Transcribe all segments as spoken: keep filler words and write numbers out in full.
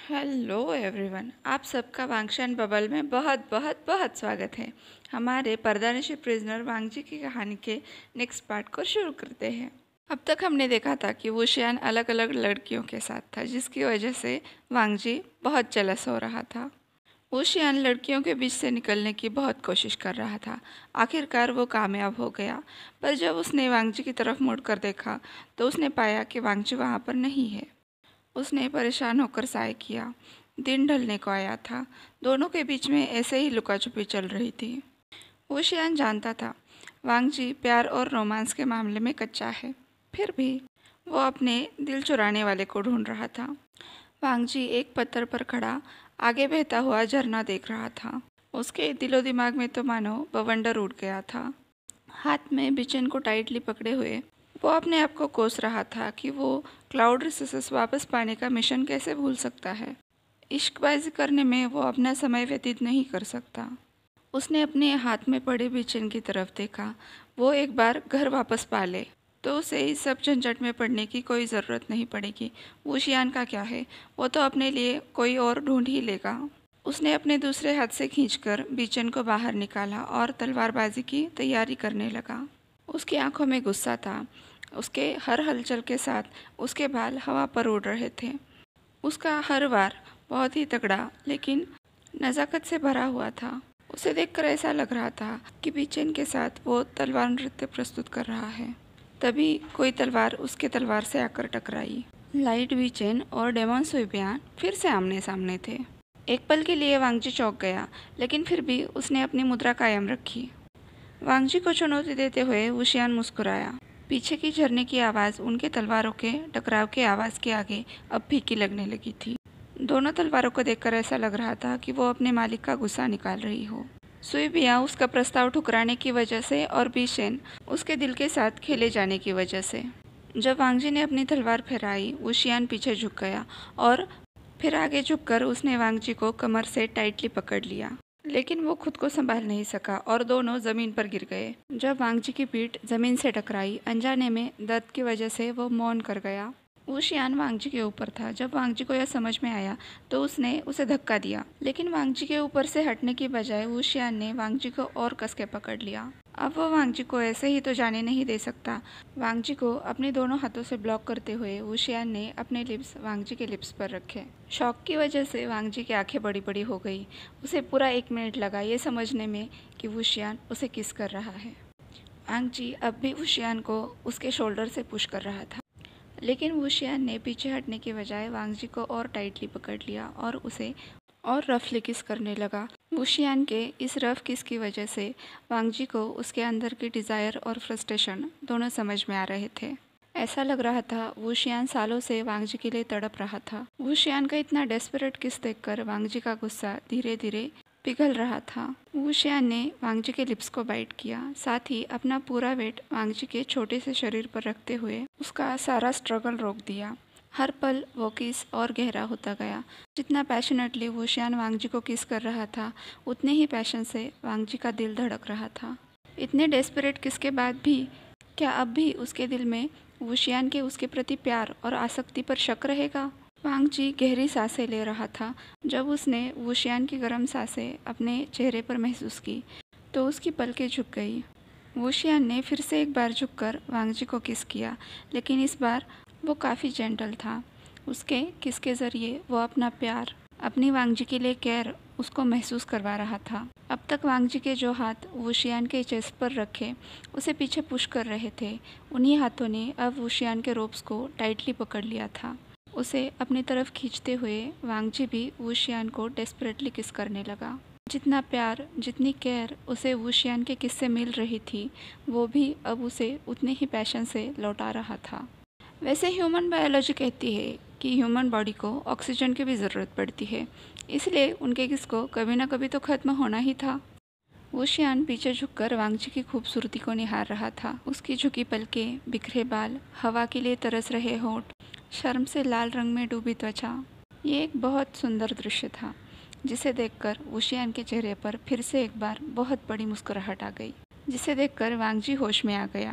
Hello everyone, आप सबका वांगशान bubble में बहुत बहुत बहुत स्वागत है। हमारे पर्दानशी प्रिजनर वांगजी की कहानी के नेक्स्ट पार्ट को शुरू करते हैं। अब तक हमने देखा था कि वुशियान अलग अलग लड़कियों के साथ था, जिसकी वजह से वांगजी बहुत जेलस हो रहा था। वुशियान लड़कियों के बीच से निकलने की बहुत कोशिश कर रहा था। आखिरकार वो कामयाब हो गया, पर जब उसने वांगजी की तरफ मुड़कर देखा तो उसने पाया कि वांगजी वहाँ पर नहीं है। उसने परेशान होकर साय किया। दिन ढलने को आया था। दोनों के बीच में ऐसे ही लुका छुपी चल रही थी। वुशियान जानता था वांगजी प्यार और रोमांस के मामले में कच्चा है, फिर भी वो अपने दिल चुराने वाले को ढूंढ रहा था। वांगजी एक पत्थर पर खड़ा आगे बहता हुआ झरना देख रहा था। उसके दिलो दिमाग में तो मानो बवंडर उड़ गया था। हाथ में बिचन को टाइटली पकड़े हुए वो अपने आप को कोस रहा था कि वो क्लाउड रिसोर्सेस वापस पाने का मिशन कैसे भूल सकता है। इश्कबाजी करने में वो अपना समय व्यतीत नहीं कर सकता। उसने अपने हाथ में पड़े बिचन की तरफ देखा। वो एक बार घर वापस पा ले तो उसे इस सब झंझट में पड़ने की कोई ज़रूरत नहीं पड़ेगी। वुशियान का क्या है, वो तो अपने लिए कोई और ढूंढ ही लेगा। उसने अपने दूसरे हाथ से खींचकर बिचन को बाहर निकाला और तलवारबाजी की तैयारी करने लगा। उसकी आंखों में गुस्सा था। उसके हर हलचल के साथ उसके बाल हवा पर उड़ रहे थे। उसका हर वार बहुत ही तगड़ा लेकिन नज़ाकत से भरा हुआ था। उसे देखकर ऐसा लग रहा था कि बिचन के साथ वो तलवार नृत्य प्रस्तुत कर रहा है। तभी कोई तलवार उसके तलवार से आकर टकराई। लाइट बिचन और डेमन सुइबियान फिर से आमने सामने थे। एक पल के लिए वांगजी चौंक गया, लेकिन फिर भी उसने अपनी मुद्रा कायम रखी। वांगजी को चुनौती देते हुए वुशियान मुस्कुराया। पीछे की झरने की आवाज़ उनके तलवारों के टकराव के आवाज़ के आगे अब फीकी लगने लगी थी। दोनों तलवारों को देखकर ऐसा लग रहा था कि वो अपने मालिक का गुस्सा निकाल रही हो। सुइबिया उसका प्रस्ताव ठुकराने की वजह से और बिचन उसके दिल के साथ खेले जाने की वजह से। जब वांगजी ने अपनी तलवार फहराई, वुशियान पीछे झुक गया और फिर आगे झुककर उसने वांगजी को कमर से टाइटली पकड़ लिया, लेकिन वो खुद को संभाल नहीं सका और दोनों जमीन पर गिर गए। जब वांगजी की पीठ जमीन से टकराई, अनजाने में दर्द की वजह से वो मौन कर गया। वुशियान वांगजी के ऊपर था। जब वांगजी को यह समझ में आया तो उसने उसे धक्का दिया, लेकिन वांगजी के ऊपर से हटने की बजाय वुशियान ने वांगजी को और कस के पकड़ लिया। अब वो वांगजी को ऐसे ही तो जाने नहीं दे सकता। वांगजी को अपने दोनों हाथों से ब्लॉक करते हुए वुशियान ने अपने लिप्स वांगजी के लिप्स पर रखे। शॉक की वजह से वांगजी की आंखें बड़ी बड़ी हो गई। उसे पूरा एक मिनट लगा ये समझने में कि वुशियान उसे किस कर रहा है। वांगजी अब भी वुशियान को उसके शोल्डर से पुश कर रहा था, लेकिन वुशियान ने पीछे हटने के बजाय वांगजी को और टाइटली पकड़ लिया और उसे और रफली किस करने लगा। वुशियान के इस रफ किस की वजह से वांगजी को उसके अंदर की डिज़ायर और फ्रस्ट्रेशन दोनों समझ में आ रहे थे। ऐसा लग रहा था वुशियान सालों से वांगजी के लिए तड़प रहा था। वुशियान का इतना डेस्परेट किस देखकर वांगजी का गुस्सा धीरे धीरे पिघल रहा था। वुशियान ने वांगजी के लिप्स को बाइट किया, साथ ही अपना पूरा वेट वांगजी के छोटे से शरीर पर रखते हुए उसका सारा स्ट्रगल रोक दिया। हर पल वो किस और गहरा होता गया। जितना पैशनेटली वुशियान वांगजी को किस कर रहा था, उतने ही पैशन से वांगजी का दिल धड़क रहा था। इतने डेस्परेट किस के बाद भी क्या अब भी उसके दिल में वुशियान के उसके प्रति प्यार और आसक्ति पर शक रहेगा? वांगजी गहरी सांसें ले रहा था। जब उसने वुशियान की गर्म सांसें अपने चेहरे पर महसूस की तो उसकी पलकें झुक गई। वुशियान ने फिर से एक बार झुककर वांगजी को किस किया, लेकिन इस बार वो काफ़ी जेंटल था। उसके किस के ज़रिए वो अपना प्यार, अपनी वांगजी के लिए केयर उसको महसूस करवा रहा था। अब तक वांगजी के जो हाथ वुशियान के चेस्ट पर रखे उसे पीछे पुश कर रहे थे, उन्हीं हाथों ने अब वुशियान के रोब्स को टाइटली पकड़ लिया था। उसे अपनी तरफ खींचते हुए वांगजी भी वुशियान को डेस्परेटली किस करने लगा। जितना प्यार, जितनी केयर उसे वुशियान के किस से मिल रही थी, वो भी अब उसे उतने ही पैशन से लौटा रहा था। वैसे ह्यूमन बायोलॉजी कहती है कि ह्यूमन बॉडी को ऑक्सीजन की भी ज़रूरत पड़ती है, इसलिए उनके किस को कभी ना कभी तो ख़त्म होना ही था। वुशियान पीछे झुककर वांगजी की खूबसूरती को निहार रहा था। उसकी झुकी पलकें, बिखरे बाल, हवा के लिए तरस रहे होंठ, शर्म से लाल रंग में डूबी त्वचा। ये एक बहुत सुंदर दृश्य था, जिसे देखकर वुशियान के चेहरे पर फिर से एक बार बहुत बड़ी मुस्कुराहट आ गई, जिसे देखकर वांगजी होश में आ गया।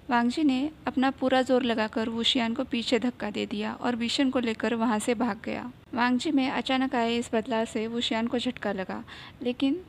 वांगजी ने अपना पूरा जोर लगाकर वुशियान को पीछे धक्का दे दिया और विशन को लेकर वहां से भाग गया। वांगजी में अचानक आए इस बदलाव से वुशियान को झटका लगा, लेकिन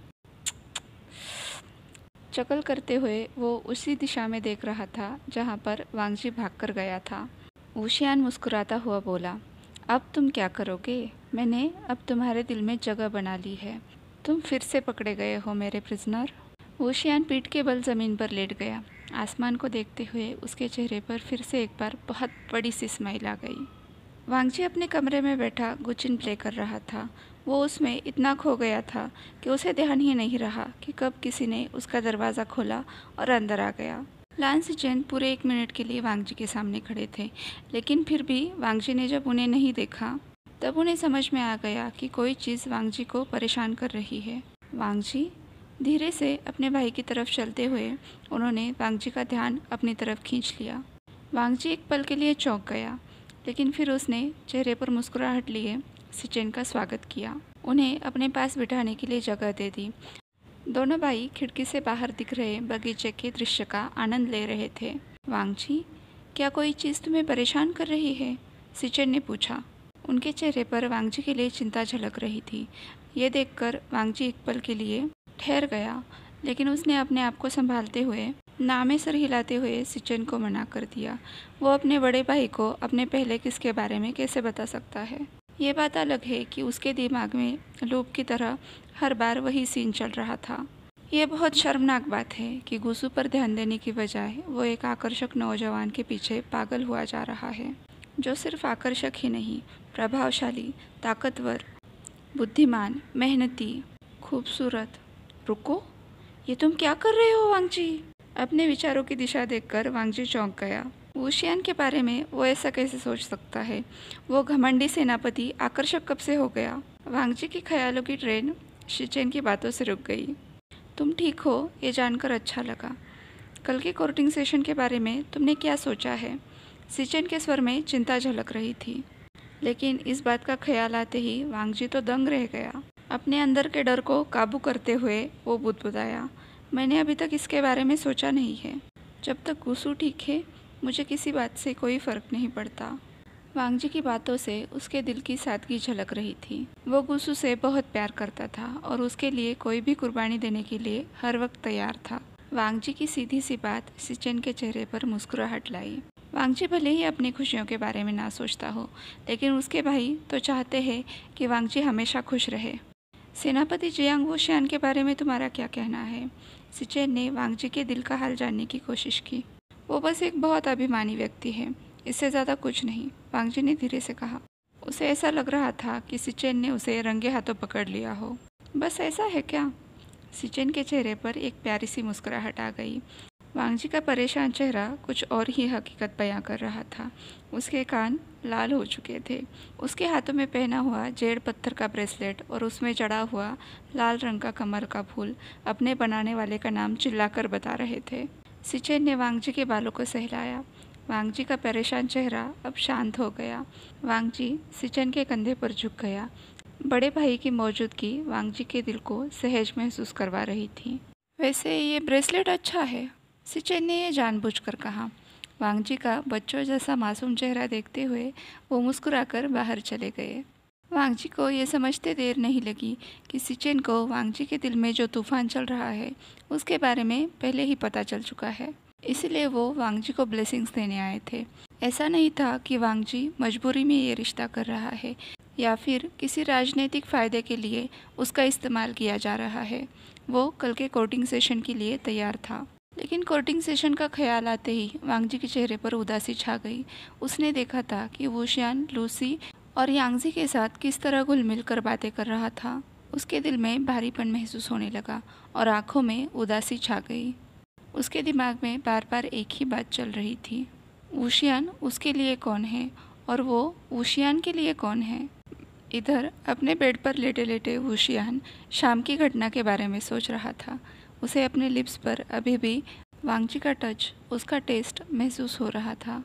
चकल करते हुए वो उसी दिशा में देख रहा था जहां पर वांगजी भागकर गया था। वुशियान मुस्कुराता हुआ बोला, अब तुम क्या करोगे? मैंने अब तुम्हारे दिल में जगह बना ली है। तुम फिर से पकड़े गए हो मेरे प्रिजनर। वुशियान पीठ के बल जमीन पर लेट गया। आसमान को देखते हुए उसके चेहरे पर फिर से एक बार बहुत बड़ी सी स्माइल आ गई। वांगजी अपने कमरे में बैठा गुचिन प्ले कर रहा था। वो उसमें इतना खो गया था कि उसे ध्यान ही नहीं रहा कि कब किसी ने उसका दरवाज़ा खोला और अंदर आ गया। लान सिचेन पूरे एक मिनट के लिए वांगजी के सामने खड़े थे, लेकिन फिर भी वांगजी ने जब उन्हें नहीं देखा तब उन्हें समझ में आ गया कि कोई चीज़ वांगजी को परेशान कर रही है। वांगजी धीरे से अपने भाई की तरफ चलते हुए उन्होंने वांगजी का ध्यान अपनी तरफ खींच लिया। वांगजी एक पल के लिए चौंक गया, लेकिन फिर उसने चेहरे पर मुस्कुराहट लिए सिचेन का स्वागत किया। उन्हें अपने पास बिठाने के लिए जगह दे दी। दोनों भाई खिड़की से बाहर दिख रहे बगीचे के दृश्य का आनंद ले रहे थे। वांगजी, क्या कोई चीज़ तुम्हें परेशान कर रही है? सिचेन ने पूछा। उनके चेहरे पर वांगजी के लिए चिंता झलक रही थी। ये देखकर वांगजी एक पल के लिए ठहर गया, लेकिन उसने अपने आप को संभालते हुए नामे सर हिलाते हुए सिचेन को मना कर दिया। वो अपने बड़े भाई को अपने पहले किस के बारे में कैसे बता सकता है? ये बात अलग है कि उसके दिमाग में लूप की तरह हर बार वही सीन चल रहा था। ये बहुत शर्मनाक बात है कि गुसू पर ध्यान देने की बजाय वो एक आकर्षक नौजवान के पीछे पागल हुआ जा रहा है, जो सिर्फ आकर्षक ही नहीं, प्रभावशाली, ताकतवर, बुद्धिमान, मेहनती, खूबसूरत। रुको, ये तुम क्या कर रहे हो वांगजी? अपने विचारों की दिशा देखकर वांगजी चौंक गया। वुशियान के बारे में वो ऐसा कैसे सोच सकता है? वो घमंडी सेनापति आकर्षक कब से हो गया? वांगजी की ख्यालों की ट्रेन सिचेन की बातों से रुक गई। तुम ठीक हो, ये जानकर अच्छा लगा। कल के कोर्टिंग सेशन के बारे में तुमने क्या सोचा है? सिचेन के स्वर में चिंता झलक रही थी, लेकिन इस बात का ख्याल आते ही वांगजी तो दंग रह गया। अपने अंदर के डर को काबू करते हुए वो बुदबुदाया, मैंने अभी तक इसके बारे में सोचा नहीं है। जब तक गुसू ठीक है, मुझे किसी बात से कोई फर्क नहीं पड़ता। वांगजी की बातों से उसके दिल की सादगी झलक रही थी। वो गुसू से बहुत प्यार करता था और उसके लिए कोई भी कुर्बानी देने के लिए हर वक्त तैयार था। वांगजी की सीधी सी बात सिचेन के चेहरे पर मुस्कुराहट लाई। वांगजी भले ही अपनी खुशियों के बारे में ना सोचता हो, लेकिन उसके भाई तो चाहते हैं कि वांगजी हमेशा खुश रहे। सेनापति जियांग वुशियान के बारे में तुम्हारा क्या कहना है? सिचेन ने वांगजी के दिल का हाल जानने की कोशिश की। वो बस एक बहुत अभिमानी व्यक्ति है, इससे ज़्यादा कुछ नहीं, वांगजी ने धीरे से कहा। उसे ऐसा लग रहा था कि सिचेन ने उसे रंगे हाथों पकड़ लिया हो। बस ऐसा है क्या? सिचेन के चेहरे पर एक प्यारी सी मुस्कुराहट आ गई। वांगजी का परेशान चेहरा कुछ और ही हकीकत बयां कर रहा था। उसके कान लाल हो चुके थे। उसके हाथों में पहना हुआ जेड पत्थर का ब्रेसलेट और उसमें जड़ा हुआ लाल रंग का कमल का फूल अपने बनाने वाले का नाम चिल्लाकर बता रहे थे। सिचेन ने वांगजी के बालों को सहलाया। वांगजी का परेशान चेहरा अब शांत हो गया। वांगजी सिचेन के कंधे पर झुक गया। बड़े भाई की मौजूदगी वांगजी के दिल को सहज महसूस करवा रही थी। वैसे ये ब्रेसलेट अच्छा है, सिचेन ने यह जानबूझकर कहा। वांगजी का बच्चों जैसा मासूम चेहरा देखते हुए वो मुस्कुराकर बाहर चले गए। वांगजी को ये समझते देर नहीं लगी कि सिचेन को वांगजी के दिल में जो तूफान चल रहा है उसके बारे में पहले ही पता चल चुका है। इसलिए वो वांगजी को ब्लेसिंग्स देने आए थे। ऐसा नहीं था कि वांगजी मजबूरी में ये रिश्ता कर रहा है या फिर किसी राजनीतिक फ़ायदे के लिए उसका इस्तेमाल किया जा रहा है। वो कल के कोर्टिंग सेशन के लिए तैयार था, लेकिन कोर्टिंग सेशन का ख्याल आते ही वांगजी के चेहरे पर उदासी छा गई। उसने देखा था कि वुशियान लूसी और यांगजी के साथ किस तरह घुल मिल कर बातें कर रहा था। उसके दिल में भारीपन महसूस होने लगा और आंखों में उदासी छा गई। उसके दिमाग में बार बार एक ही बात चल रही थी, वुशियान उसके लिए कौन है और वो वुशियान के लिए कौन है। इधर अपने बेड पर लेटे लेटे वुशियान शाम की घटना के बारे में सोच रहा था। उसे अपने लिप्स पर अभी भी वांगजी का टच, उसका टेस्ट महसूस हो रहा था।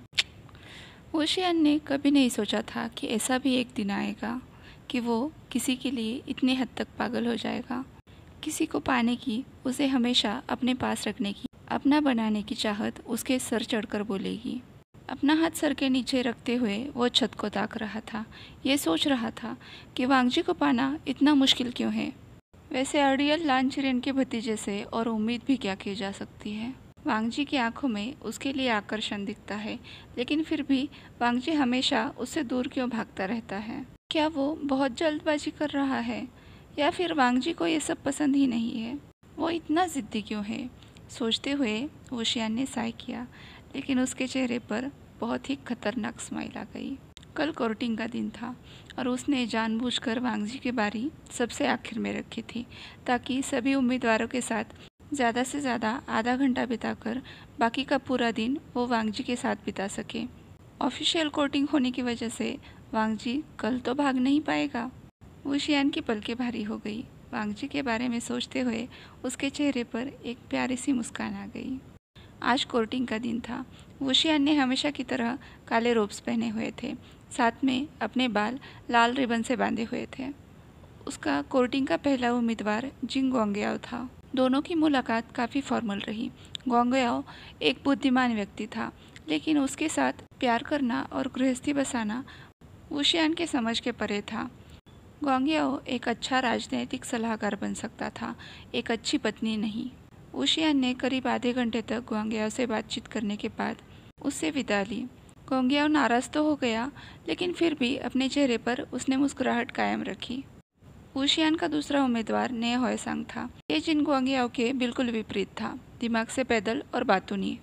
वुशियान ने कभी नहीं सोचा था कि ऐसा भी एक दिन आएगा कि वो किसी के लिए इतने हद तक पागल हो जाएगा। किसी को पाने की, उसे हमेशा अपने पास रखने की अपना बनाने की चाहत उसके सर चढ़कर बोलेगी। अपना हाथ सर के नीचे रखते हुए वो छत को ताक रहा था। ये सोच रहा था कि वांगजी को पाना इतना मुश्किल क्यों है। वैसे अड़ियल लांचरेन के भतीजे से और उम्मीद भी क्या की जा सकती है। वांगजी की आंखों में उसके लिए आकर्षण दिखता है, लेकिन फिर भी वांगजी हमेशा उससे दूर क्यों भागता रहता है। क्या वो बहुत जल्दबाजी कर रहा है, या फिर वांगजी को ये सब पसंद ही नहीं है। वो इतना ज़िद्दी क्यों है। सोचते हुए वुशियान ने साय किया, लेकिन उसके चेहरे पर बहुत ही खतरनाक स्माइल आ गई। कल कोर्टिंग का दिन था और उसने जानबूझकर वांगजी की बारी सबसे आखिर में रखी थी, ताकि सभी उम्मीदवारों के साथ ज़्यादा से ज़्यादा आधा घंटा बिताकर बाकी का पूरा दिन वो वांगजी के साथ बिता सके। ऑफिशियल कोर्टिंग होने की वजह से वांगजी कल तो भाग नहीं पाएगा। वुशियान की पलकें भारी हो गई। वांगजी के बारे में सोचते हुए उसके चेहरे पर एक प्यारी सी मुस्कान आ गई। आज कोर्टिंग का दिन था। वुशियान ने हमेशा की तरह काले रोब्स पहने हुए थे, साथ में अपने बाल लाल रिबन से बांधे हुए थे। उसका कोर्टिंग का पहला उम्मीदवार जिंग गोंगयाओ था। दोनों की मुलाकात काफ़ी फॉर्मल रही। गोंगयाओ एक बुद्धिमान व्यक्ति था, लेकिन उसके साथ प्यार करना और गृहस्थी बसाना वुशियान के समझ के परे था। गोंगयाओ एक अच्छा राजनीतिक सलाहकार बन सकता था, एक अच्छी पत्नी नहीं। वुशियान ने करीब आधे घंटे तक गोंगयाओ से बातचीत करने के बाद उससे विदा ली। गोंगयाओ नाराज तो हो गया, लेकिन फिर भी अपने चेहरे पर उसने मुस्कुराहट कायम रखी। वुशियान का दूसरा उम्मीदवार ने होयसांग था। ये जिन गोंगयाओ के बिल्कुल विपरीत था, दिमाग से पैदल और बातूनी।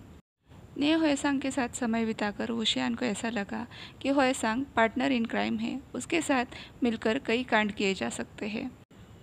ने होयसांग के साथ समय बिताकर वुशियान को ऐसा लगा कि होयसांग पार्टनर इन क्राइम है। उसके साथ मिलकर कई कांड किए जा सकते हैं।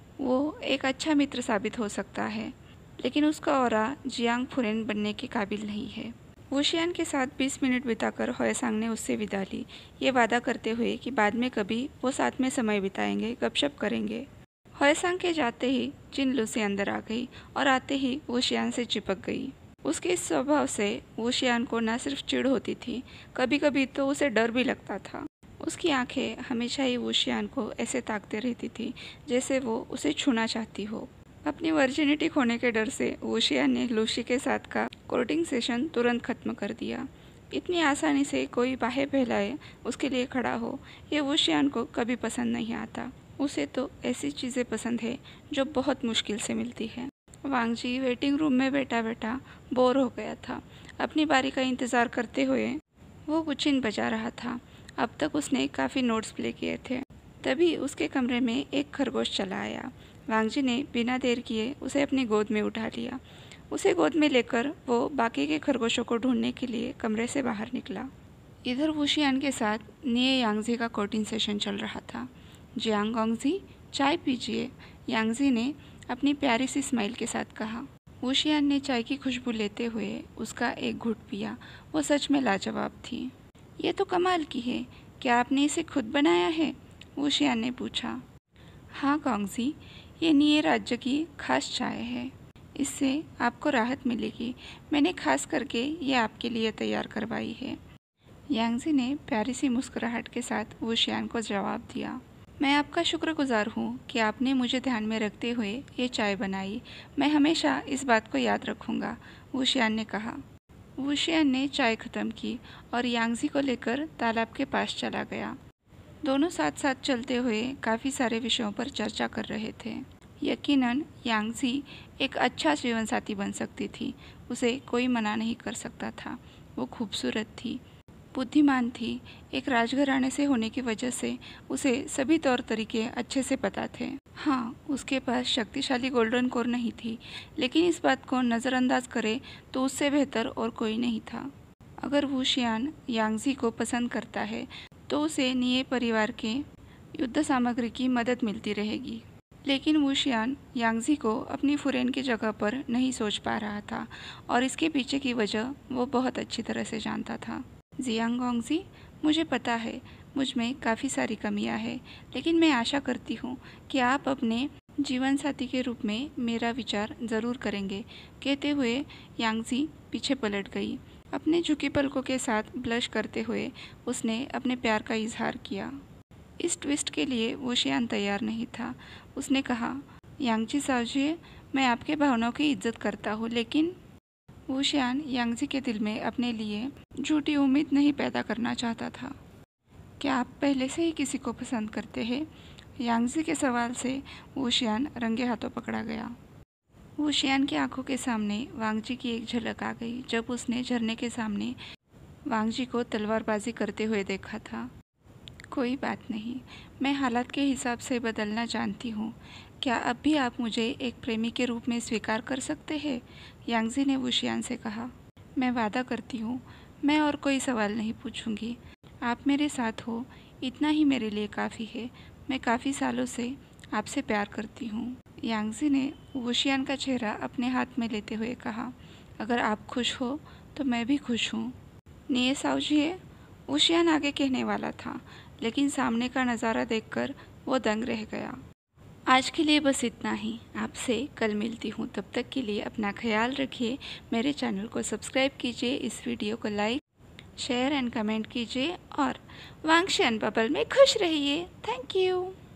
वो एक अच्छा मित्र साबित हो सकता है, लेकिन उसका ऑरा जियांग फुरेन बनने के काबिल नहीं है। वुशियान के साथ बीस मिनट बिताकर होयसांग ने उससे विदा ली, ये वादा करते हुए कि बाद में कभी वो साथ में समय बिताएंगे, गपशप करेंगे। होयसांग के जाते ही जिन लूसी अंदर आ गई और आते ही वुशियान से चिपक गई। उसके इस स्वभाव से वुशियान को न सिर्फ चिढ़ होती थी, कभी कभी तो उसे डर भी लगता था। उसकी आंखें हमेशा ही वुशियान को ऐसे ताकते रहती थी जैसे वो उसे छूना चाहती हो। अपनी वर्जिनिटी खोने के डर से वुशियान ने लूसी के साथ का कोर्टिंग सेशन तुरंत खत्म कर दिया। इतनी आसानी से कोई बाहें फैलाए उसके लिए खड़ा हो, ये वुशियान को कभी पसंद नहीं आता। उसे तो ऐसी चीज़ें पसंद है जो बहुत मुश्किल से मिलती है। वांगजी वेटिंग रूम में बैठा बैठा बोर हो गया था। अपनी बारी का इंतज़ार करते हुए वो गुचिन बजा रहा था। अब तक उसने काफ़ी नोट्स प्ले किए थे। तभी उसके कमरे में एक खरगोश चला आया। वांगजी ने बिना देर किए उसे अपनी गोद में उठा लिया। उसे गोद में लेकर वो बाकी के खरगोशों को ढूंढने के लिए कमरे से बाहर निकला। इधर वुशियान के साथ निये यांगजी का कोर्टिंग सेशन चल रहा था। जियांग गोंगजी, चाय पीजिए, यांगजी ने अपनी प्यारी सी स्माइल के साथ कहा। वुशियान ने चाय की खुशबू लेते हुए उसका एक घूंट पिया। वो सच में लाजवाब थी। ये तो कमाल की है, क्या आपने इसे खुद बनाया है? वुशियान ने पूछा। हाँ गोंगजी, ये निये राज्य की खास चाय है, इससे आपको राहत मिलेगी। मैंने खास करके ये आपके लिए तैयार करवाई है। यांगजी ने प्यारी सी मुस्कुराहट के साथ वुशियान को जवाब दिया। मैं आपका शुक्रगुजार हूँ कि आपने मुझे ध्यान में रखते हुए ये चाय बनाई। मैं हमेशा इस बात को याद रखूँगा, वुशियान ने कहा। वुशियान ने चाय ख़त्म की और यांगजी को लेकर तालाब के पास चला गया। दोनों साथ साथ चलते हुए काफ़ी सारे विषयों पर चर्चा कर रहे थे। यकीनन यांगजी एक अच्छा जीवन साथी बन सकती थी, उसे कोई मना नहीं कर सकता था। वो खूबसूरत थी, बुद्धिमान थी, एक राजघराने से होने की वजह से उसे सभी तौर तरीके अच्छे से पता थे। हाँ, उसके पास शक्तिशाली गोल्डन कोर नहीं थी, लेकिन इस बात को नज़रअंदाज करे तो उससे बेहतर और कोई नहीं था। अगर वुशियान यांगजी को पसंद करता है तो उसे निये परिवार के युद्ध सामग्री की मदद मिलती रहेगी। लेकिन वुशियान यांगजी को अपनी फुरेन की जगह पर नहीं सोच पा रहा था, और इसके पीछे की वजह वो बहुत अच्छी तरह से जानता था। जियांग गोंगजी, मुझे पता है मुझ में काफ़ी सारी कमियां हैं, लेकिन मैं आशा करती हूँ कि आप अपने जीवन साथी के रूप में मेरा विचार ज़रूर करेंगे। कहते हुए यांगजी पीछे पलट गई। अपने झुकी पलकों के साथ ब्लश करते हुए उसने अपने प्यार का इजहार किया। इस ट्विस्ट के लिए वुशियान तैयार नहीं था। उसने कहा, यांगजी साहब जी, मैं आपके भावनाओं की इज्जत करता हूँ, लेकिन वुशियान यांगजी के दिल में अपने लिए झूठी उम्मीद नहीं पैदा करना चाहता था। क्या आप पहले से ही किसी को पसंद करते हैं? यांगजी के सवाल से वुशियान रंगे हाथों पकड़ा गया। वुशियान की आंखों के सामने वांगजी की एक झलक आ गई जब उसने झरने के सामने वांगजी को तलवारबाजी करते हुए देखा था। कोई बात नहीं, मैं हालात के हिसाब से बदलना जानती हूँ। क्या अब भी आप मुझे एक प्रेमी के रूप में स्वीकार कर सकते हैं? यांगजी ने वुशियान से कहा। मैं वादा करती हूँ, मैं और कोई सवाल नहीं पूछूंगी। आप मेरे साथ हो, इतना ही मेरे लिए काफ़ी है। मैं काफ़ी सालों से आपसे प्यार करती हूँ। यांगजी ने वुशियान का चेहरा अपने हाथ में लेते हुए कहा, अगर आप खुश हो तो मैं भी खुश हूँ। निये साओजिए, वुशियान आगे कहने वाला था, लेकिन सामने का नज़ारा देखकर वो दंग रह गया। आज के लिए बस इतना ही। आपसे कल मिलती हूँ। तब तक के लिए अपना ख्याल रखिए। मेरे चैनल को सब्सक्राइब कीजिए, इस वीडियो को लाइक शेयर एंड कमेंट कीजिए और वांगशन बबल में खुश रहिए। Thank you.